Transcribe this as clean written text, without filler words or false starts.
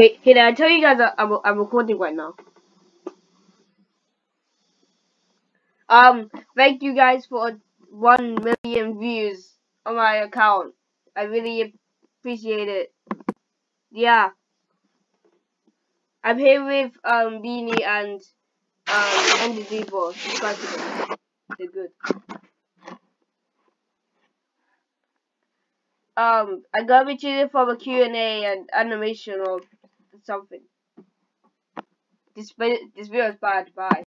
Hey, I tell you guys I'm recording right now. Thank you guys for 1 million views on my account. I really appreciate it. Yeah. I'm here with Beanie and Andy Devo. You guys are good. I got me cheated from a Q&A and animation or something. This video is bad. Bye.